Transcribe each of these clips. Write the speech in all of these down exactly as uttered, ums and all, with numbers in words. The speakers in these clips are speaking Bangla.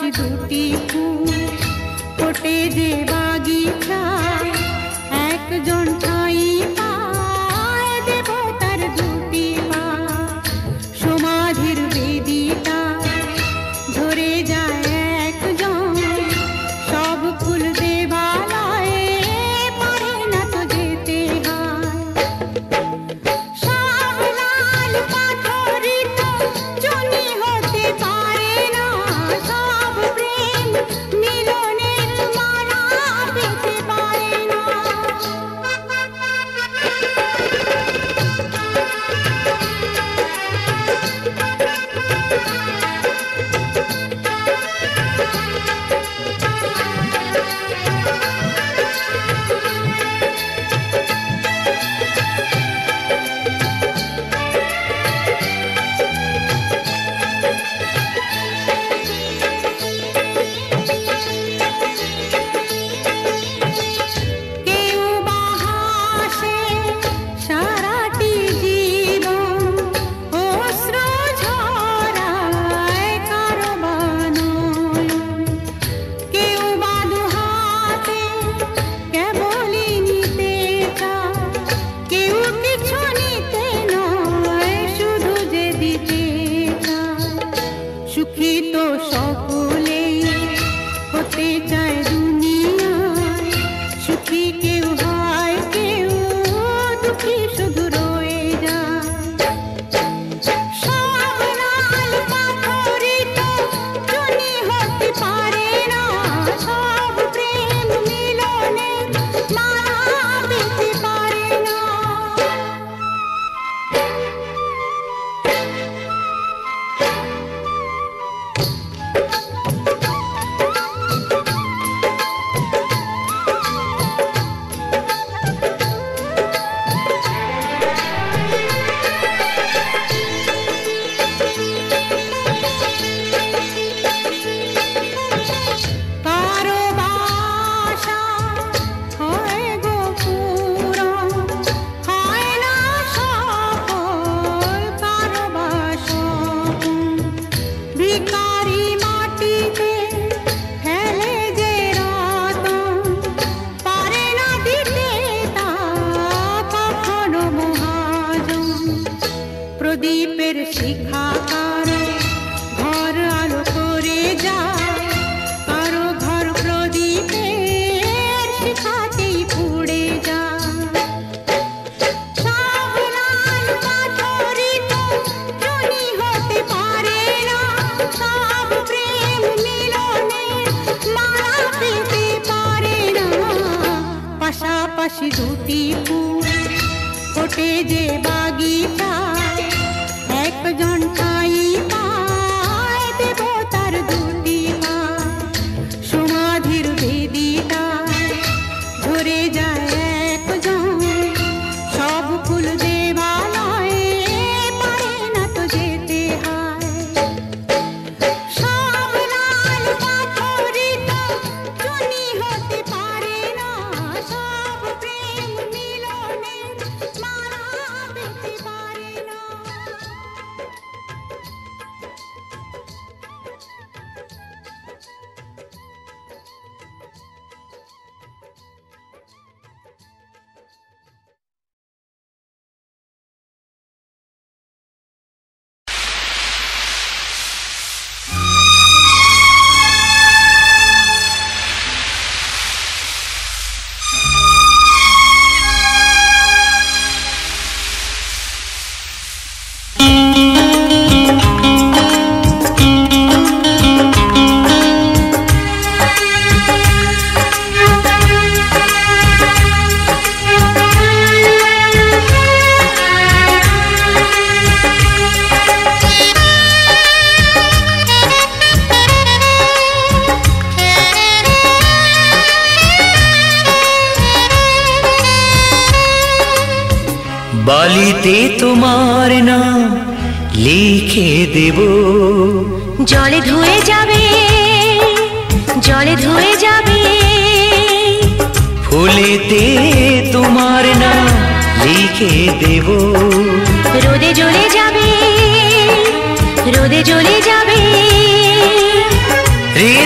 পাশাপাশি দুটি ফুল ফোটে যে বাগিচায়, একজন ঠাই পায় দেবতার দুটি পা। সমাধির বেদিটা ঝরে যায় একজন, সব ফুল দেবালয়ে পারে না তো যেতে হয়। সব লাল পাথরিত জনি হতে পারে না, সব প্রেম মিলনের মালা পেতে পারে না। কেউ বা হাসে সারাটি জীবন, অশ্রু ঝরায় কারো বা নয়ন। কেউ বা দুহাতে কেবলই নিতে চায়, কেউ কিছু নিতে নয় শুধু যে দিতে চায়। সুখী তো সকলেই হতে চায় দুনিয়ায়, সুখী কেউ হয় কেউ দুঃখী শুধু রয়ে যায়। সব লাল পাথরিত জনি হতে পারে না, সব প্রেম মিলনের মালা পেতে পারে না। কারো বাসা হয় গো পুরাণ, হয় না সফল কারো বা স্বপন। ভিখারি মাটিতে ফেলে যে রতন, পারে না দিতে তা কখনো মহাজন। প্রদীপের শিখা কারো ঘর আলো করে যায়, কারো ঘর প্রদীপের শিখাতেই পুড়ে যায়। সব লাল পাথরিত জনি হতে পারে না, সব প্রেম মিলনের মালা পেতে পারে না। পাশাপাশি দুটি ফুল ফোটে যে বাগিচায়, একজন ঠাই পায় দেবতার দুটি পা। সমাধির বেদিটা ঝরে যায় একজন, সব ফুল দেবালয়ে পারে না তো যেতে হয়। সব লাল পাথরিত জনি হতে পারে না, সব প্রেম মিলনের মালা পেতে পারে না। বালিতে তোমার নাম লিখে দেব, জলে ধুয়ে যাবে, জলে ধুয়ে যাবে। ফুলেতে তোমার নাম লিখে দেব, রোদে জ্বলে যাবে, রোদে জ্বলে যাবে।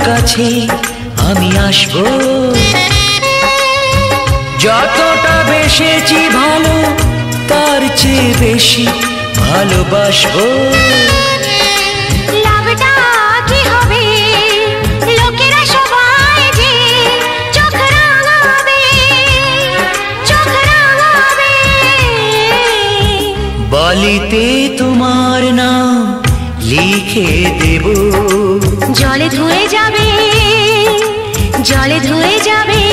কাছে আমি আসবো, যতটা বেসেছি ভালো তার চেয়ে বেশি ভালোবাসবো। লাভটা কি হবে লোকেরা সবাই যে চোখ রাঙাবে, চোখ রাঙাবে। বালিতে তোমার নাম লিখে দেব, জলে ধুয়ে যাবে, জলে ধুয়ে যাবে।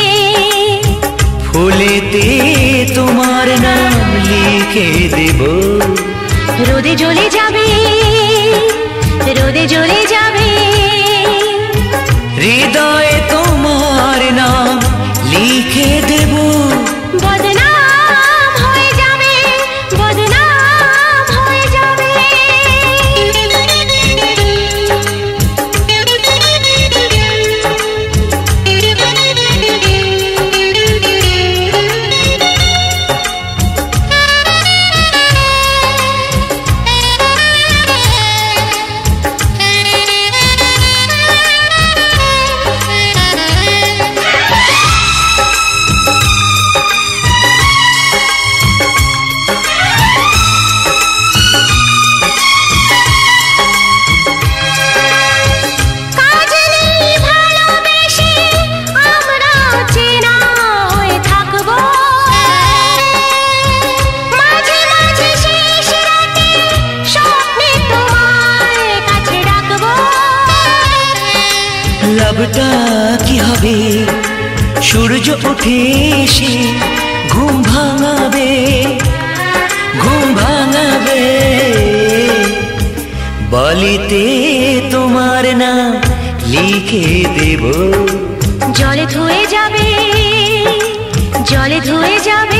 ফুলেতে তোমার নাম লিখে দেব, রোদে জ্বলে যাবে, রোদে জ্বলে যাবে। হৃদয়ে তোমার নাম লিখে দেব, বদনাম হয়ে যাবে, বদনাম হয়ে যাবে। লাভটা কি হবে সূর্য উঠে এসে ঘুম ভাঙাবে, ঘুম ভাঙাবে। বালিতে তোমার নাম লিখে দেব, জলে ধুয়ে যাবে, জলে ধুয়ে যাবে।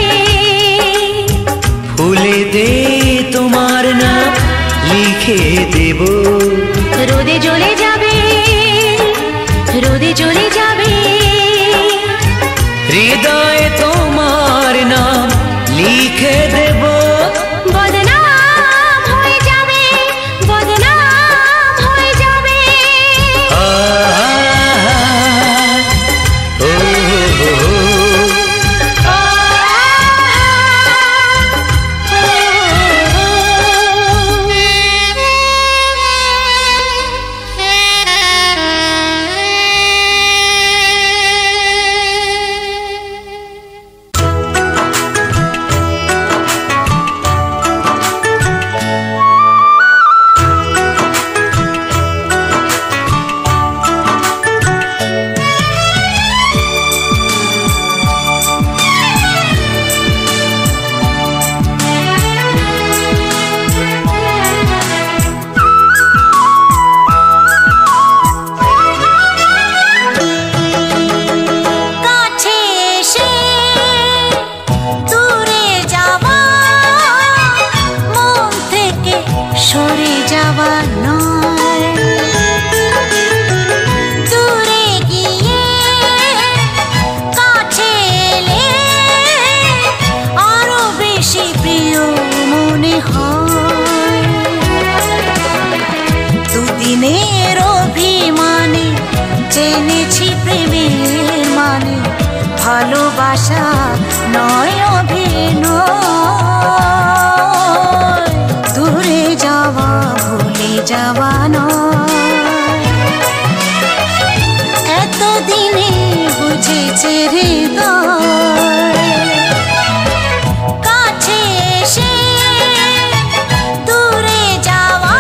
ফুলেতে তোমার নাম লিখে দেব, রোদে জ্বলে যাবে, রোদে জ্বলে যাবে। হৃদয়ে তোমার নাম লিখে দেব, বদনাম হয়ে যাবে, বদনাম হয়ে যাবে। আহা, ও, ও, ও। ভালোবাসা নয় অভিনয়, দূরে যাওয়া ভুলে যাওয়া নয়। এতদিনে বুঝেছে হৃদয়, কাছে এসে দূরে যাওয়া,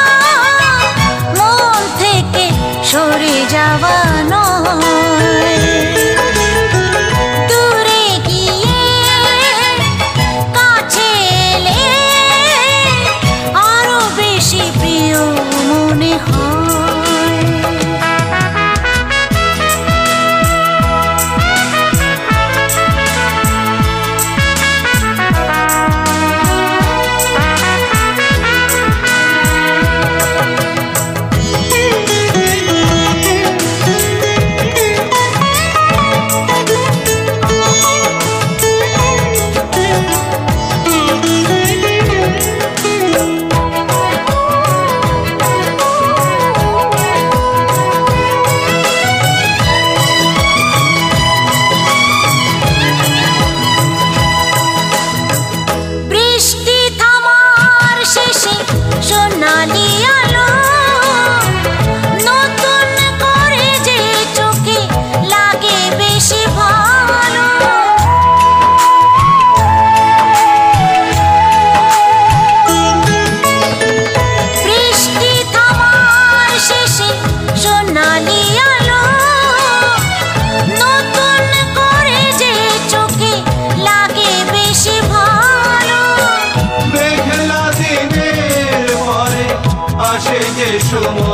মন থেকে সরে যাওয়া নয়।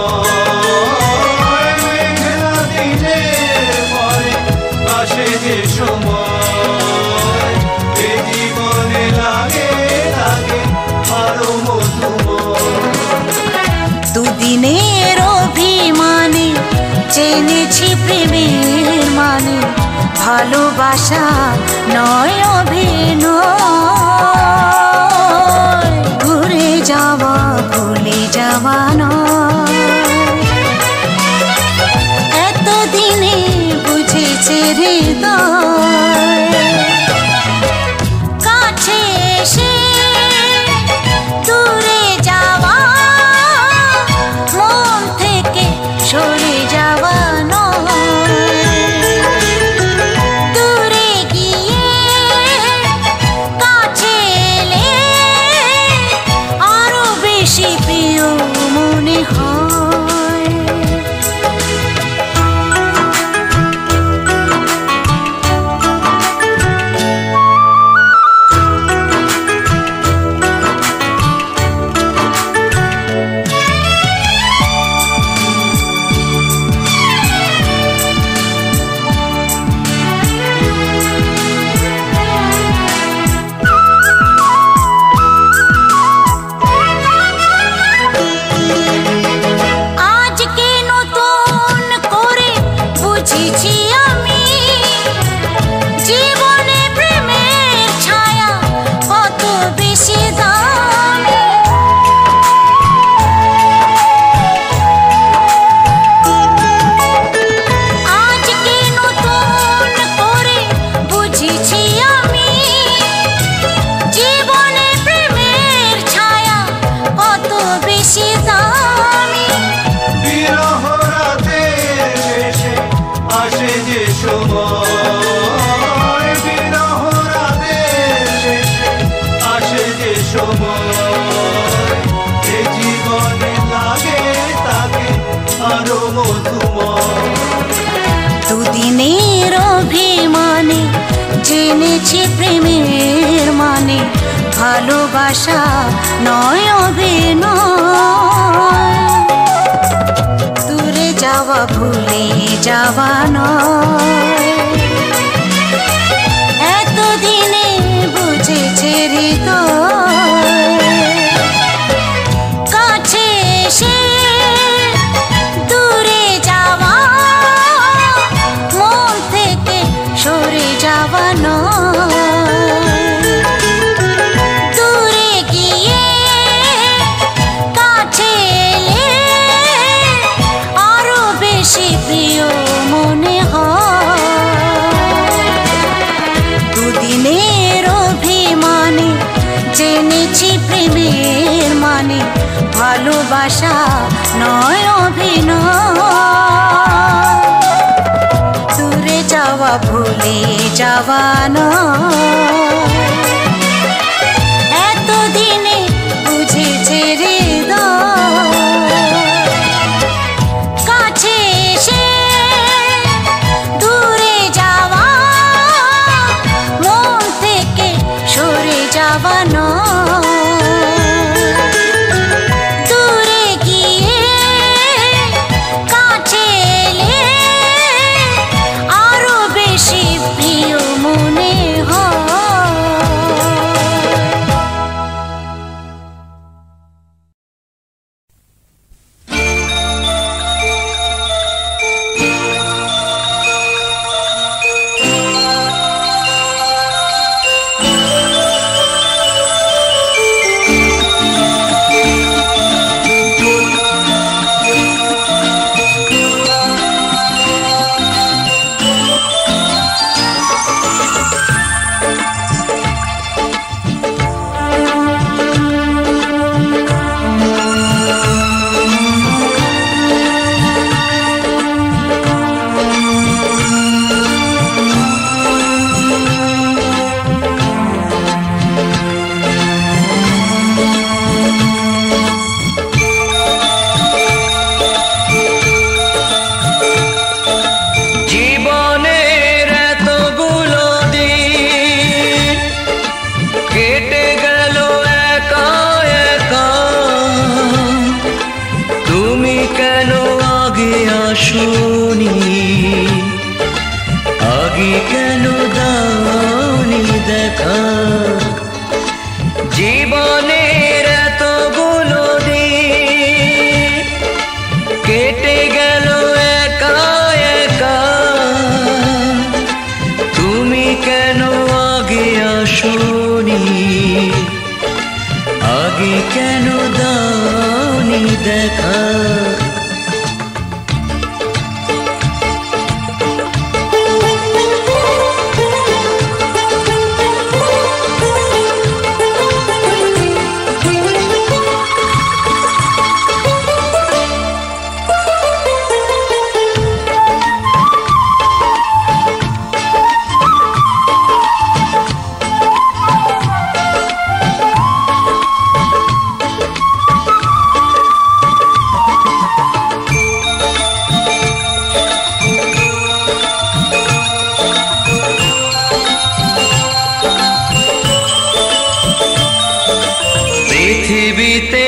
মেঘলা দিনে পরে আসে যে সময় এ জীবনে লাগে লাগে আরো মধুময়। দুদিনের অভিমানে জেনেছি প্রেমের মানে, ভালোবাসা নয় অভিনয়, ঘুরে যাওয়া ভুলে যাওয়া নয়। এতদিনে বুঝেছে হৃদয়, কাছে এসে দূরে যাওয়া, মন থেকে সরে যাওয়া নয়। দূরে গিয়ে কাছে এলে আরো বেশি প্রিয় মনে হয়। আজকে নতুন করে বুঝেছি আমি, জীবনে প্রেমের ছায়া কত বেশি দামি। আজকে নতুন করে বুঝেছি আমি, জীবনে প্রেমের ছায়া কত বেশি দামি। বিরহ রাতের শেষে আসে যে সময়, বিরহ রাতের শেষে আসে যে সময় এ জীবনে লাগে তাকে আরো মধুময়। দুদিনের অভিমানে জেনেছি প্রেমের মানে, ভালোবাসা নয় অভিনয়, দূরে যাওয়া ভুলে যাওয়া নয়। এতদিনে বুঝেছে হৃদয়, কাছে এসে দূরে যাওয়া, মন থেকে সরে যাওয়া নয়। দূরে গিয়ে কাছে এলে আরো বেশি প্রিয় মনে হয়। দুদিনের অভিমানে জেনেছি প্রেমের মানে, ভালোবাসা নয় অভিনয়, দূরে যাওয়া ভুলে যাওয়া নয়। এতদিনে বুঝেছে হৃদয়, কাছে এসে দূরে যাওয়া, মন থেকে সরে যাওয়া নয়। দূরে গিয়ে কাছে এলে আরো বেশি প্রিয় মনে হয়। আগে আসনি, আগে কেন দাওনি দেখা, জীবনের এতগুলো দিন কেটে গেল একা একা, তুমি কেন আগে আসনি, আগে কেন দাওনি দেখা। পৃথিবীতে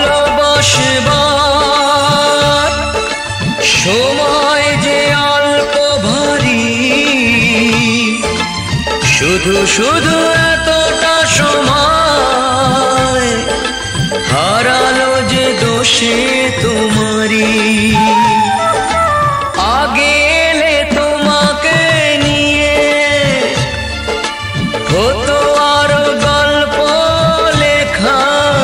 ভালোবাসবার সময় যে অল্প ভারী, শুধু শুধু এতটা সময় হারালো যে দোষে তোমারি। আগে এলে তোমাকে নিয়ে হতো আরো গল্প লেখা,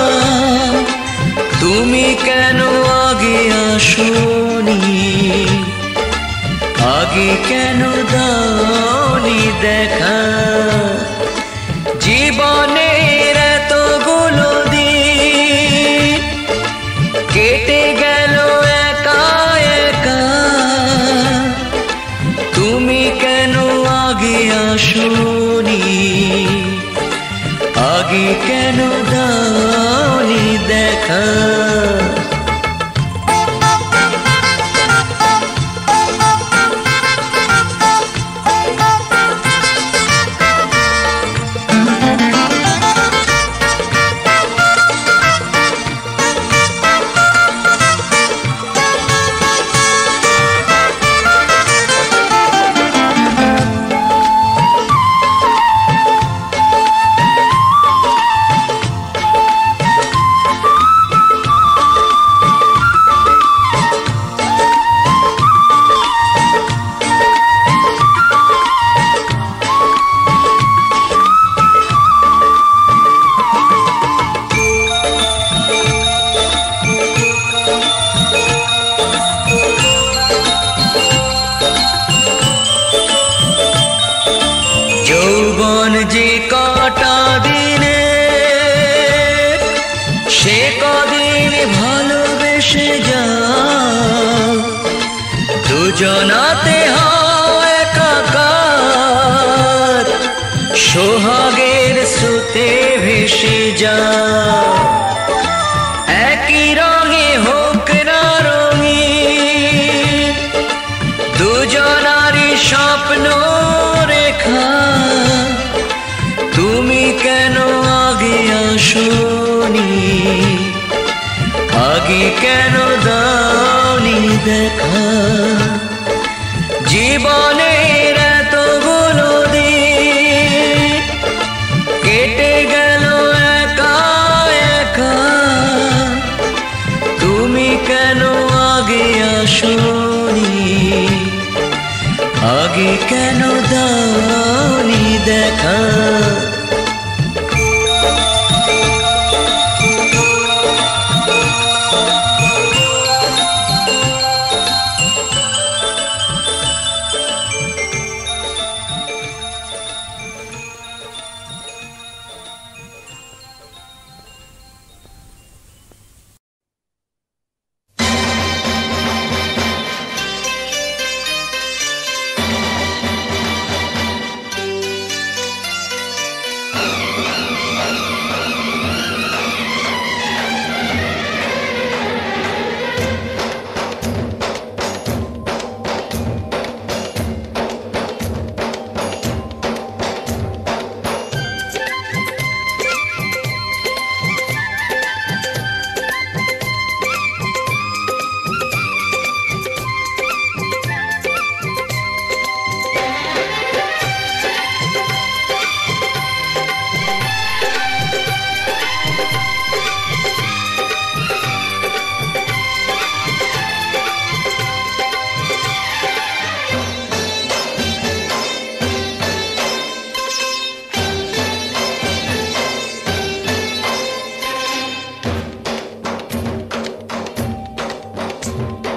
তুমি কেন আগে আসনি, আগে কেন দাওনি দেখা, জীবনের এতগুলো দিন কেটে গেল একা একা, তুমি কেন আগে আসনি, আগে কেন দাওনি দেখা। যৌবন যে কটা দিনে সে কদিন ভালোবেসে যাও, দুজনাতে হয় একাকার, সোহাগের স্রোতে ভেসে যাও। একই রঙে হোক না রঙিন দুজনারই স্বপ্ন রেখা, তুমি কেন আগে আসনি, আগে কেন দাওনি দেখা, জীবনের এতগুলো দিন কেটে গেল একা একা, তুমি কেন আগে আসনি, আগে কেন দাওনি দেখা।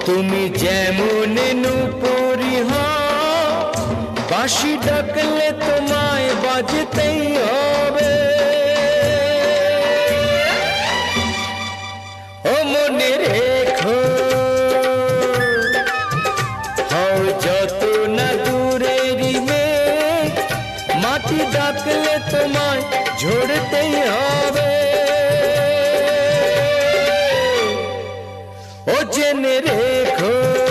তুমি যেমন নূপুরি হও বাঁশি ডাকলে তোমায় বাজতেই হবে। ও মনে রেখো হও যত না দূরেরই মেঘ, মাটি ডাকলে তোমায় ঝরতেই হবে। ও জেনে রেখো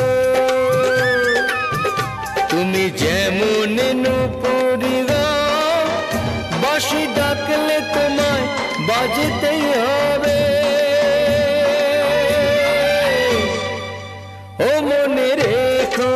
তুমি যেমন নূপুরি হও বাঁশি ডাকলে তোমায় বাজতেই হবে। ও মনে রেখো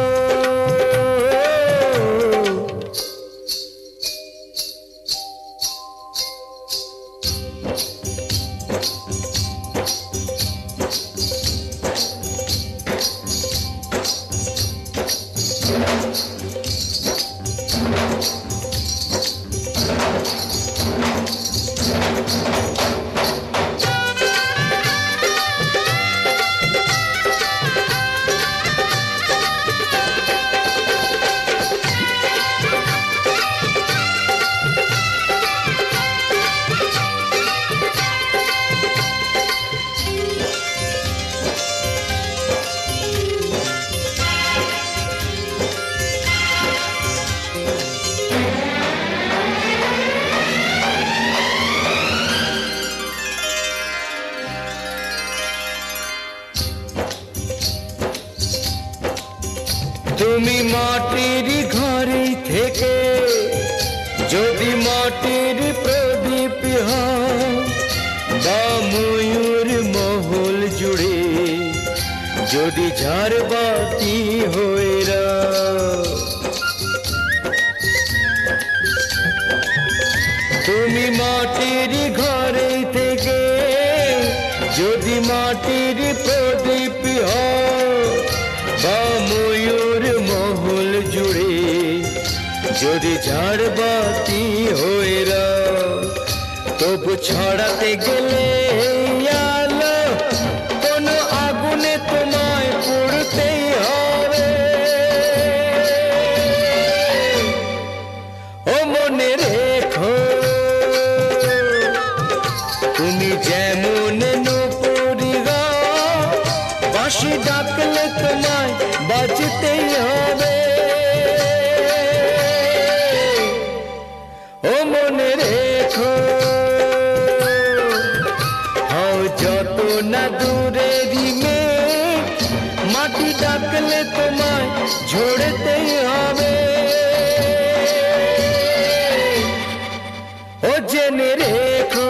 তুমি মাটির ঘরে থেকে যদি মাটির প্রদীপ হও বা ময়ূর মহল জুড়ে যদি ঝাড়বাতি হয়ে রাও, তুমি মাটির ঘরে থেকে যদি মাটির প্রদীপ হও বা ময়ূর মহল জুড়ে যদি ঝাড়বাতি হয়ে রাও, তবু ছড়াতে গেলে আলো কোনো আগুনে তোমায় পুড়তেই হবে। ও মনে রেখো তুমি যেমন নূপুরি হও বাঁশি ডাকলে তোমায় বাজতেই হবে। ও মনে রেখো হও যত না দূরেরই মেঘ, মাটি ডাকলে তোমায় ঝরতেই হবে। ও জেনে রেখো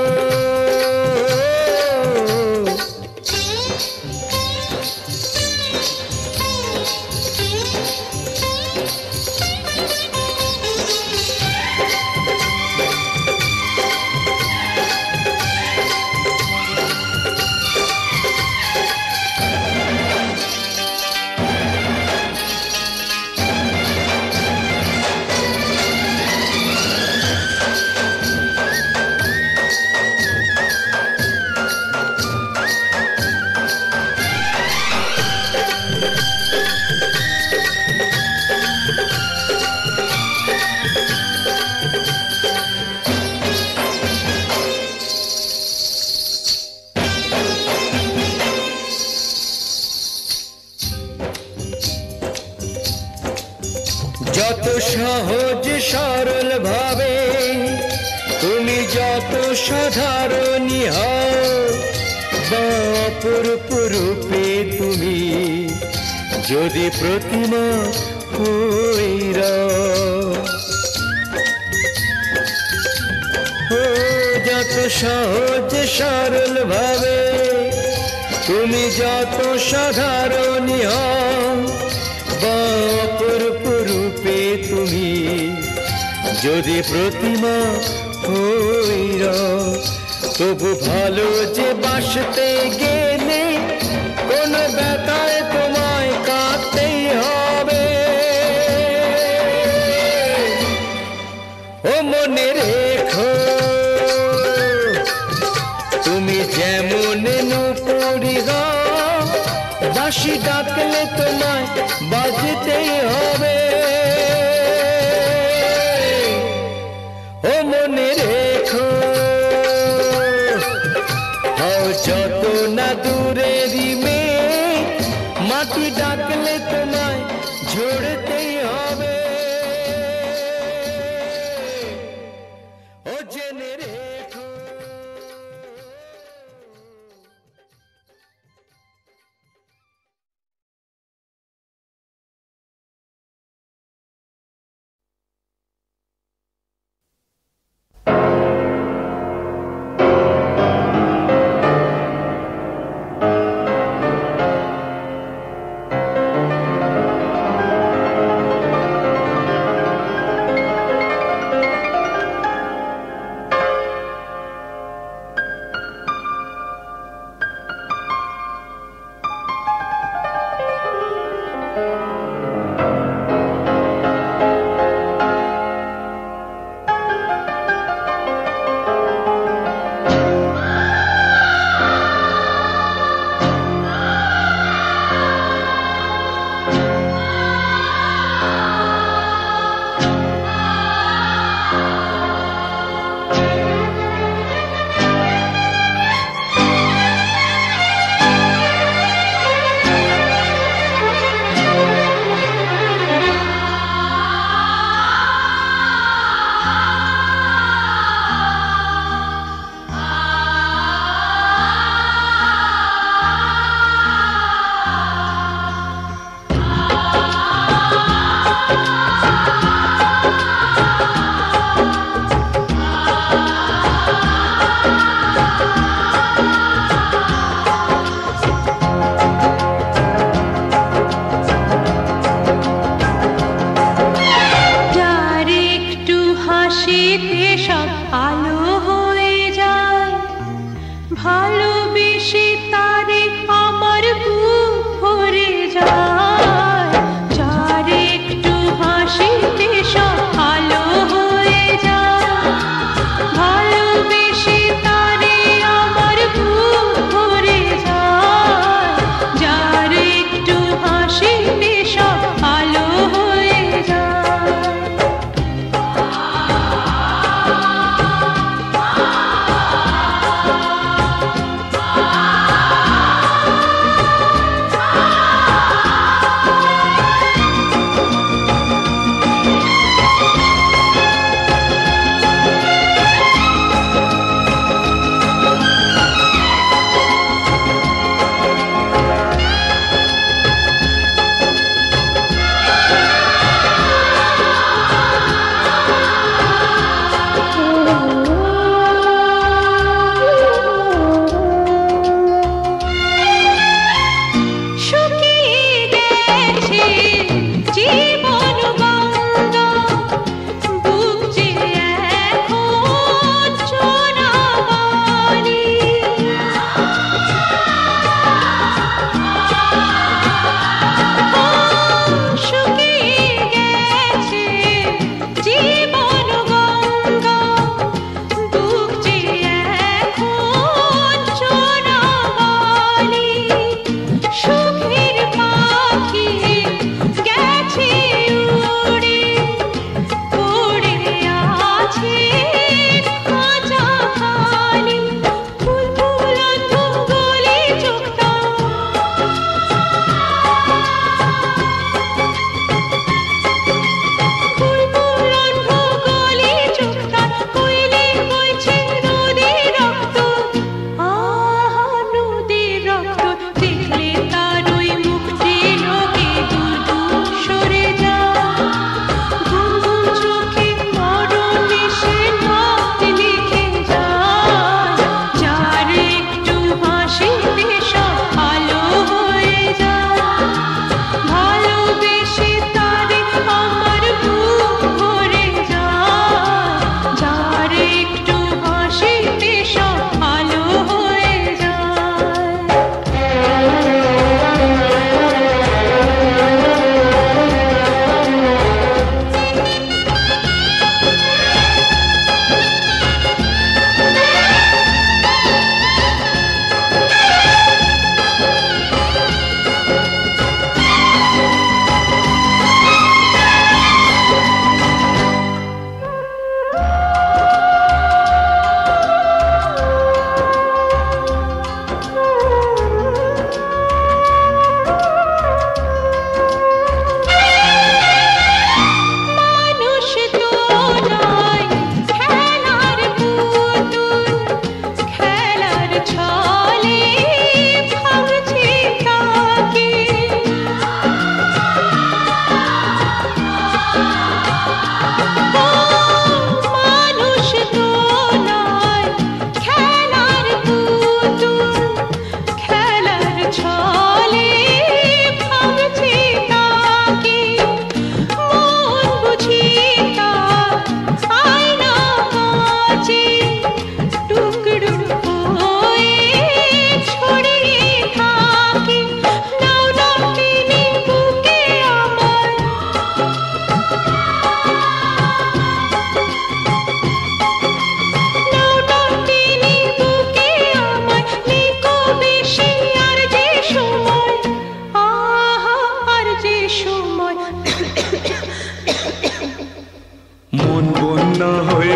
যত সহজ সরল ভাবে তুমি যত সাধারণী হও বা অপরূপ রূপে তুমি যদি প্রতিমা হয়ে রও, ও যত সহজ সরল ভাবে তুমি যত সাধারণী হও বা অপরূপ রূপে তুমি যদি প্রতিমা হয়ে রও, তবু ভালো যে বাসতে গেলে কোনো ব্যথায় তোমায় কাঁদতেই হবে। ও মনে রেখো তুমি যেমন নূপুরি হও বাঁশি ডাকলে তোমায় বাজতেই হবে। ও মনে রেখো হও যত না দূরেরই মেয়ে, মাটি ডাকলে তোমায় ঝরতেই হবে। ও জেনে রেখো।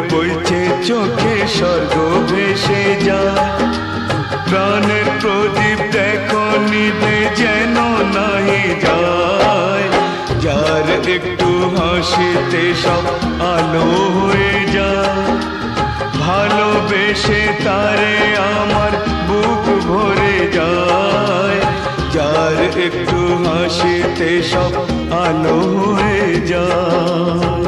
বইছে চোখে স্বর্গ ভেসে যায়। প্রাণের প্রদীপ দেখো নিভে যেন নাহি যায়। যার একটু হাসিতে সব আলো হয়ে যায়। ভালোবেসে তারে আমার বুক ভরে যায়। যার একটু হাসিতে সব আলো হয়ে যায়।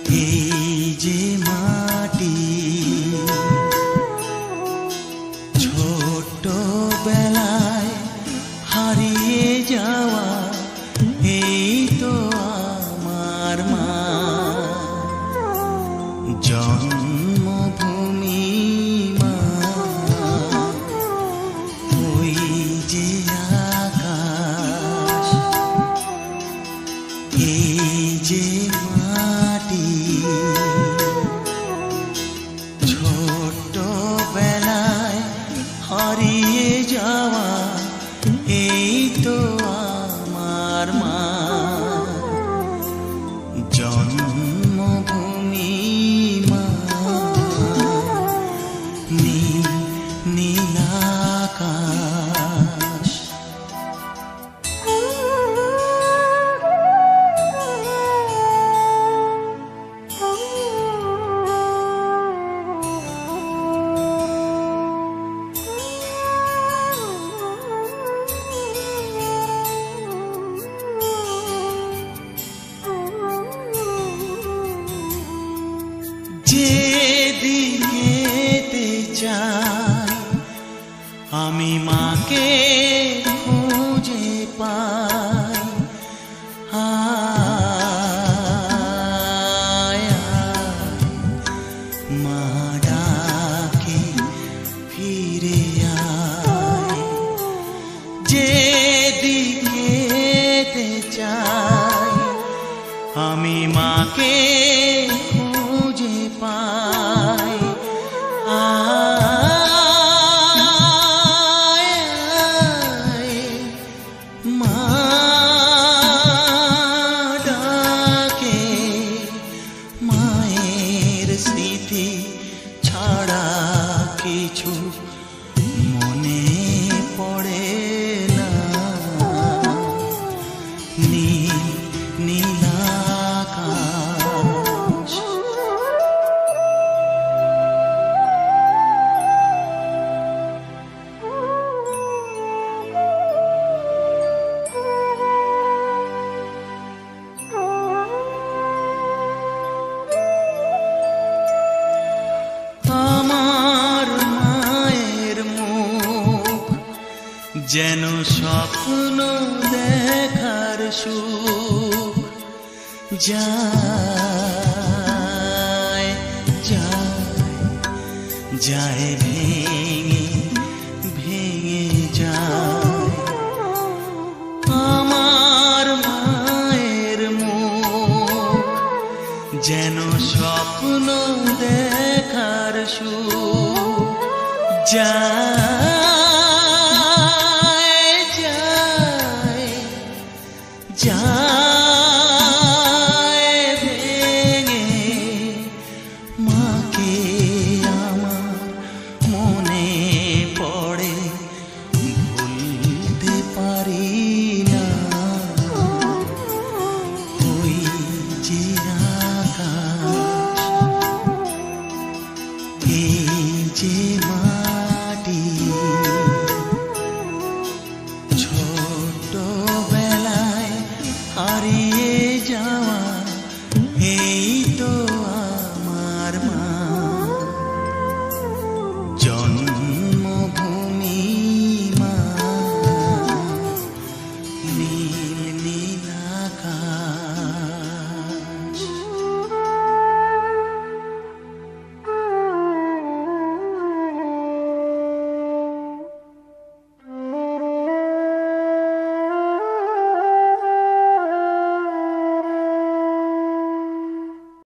এই যে মাটি ছোট বেলায় হারিয়ে যাওয়া, এই তো আমার মা। জন্মভূমি মা, ওই যে আকাশ, এই যে মাটি ছোট বেলায় হারিয়ে যাওয়া, এই তো আমার মা। জন্মভূমি মা, নীল নীল আকাশ। যেদিকেতে চাই আমি মাকে খুঁজে পাই। আয় আয় মা ডাকে ফিরে আয়। যেদিকেতে চাই আমি মাকে খুঁজে পাই। আয় আয় মা ডাকে, মায়ের স্মৃতি ছাড়া কিছু মনে পড়ে না। নীল নীল আকাশ। আমার মায়ের মুখ যেন স্বপ্ন দেখার সুখ। যায় যায় যায় ভেঙে ভেঙে যায়। আমার মায়ের মুখ যেন স্বপ্ন দেখার সুখ। যায়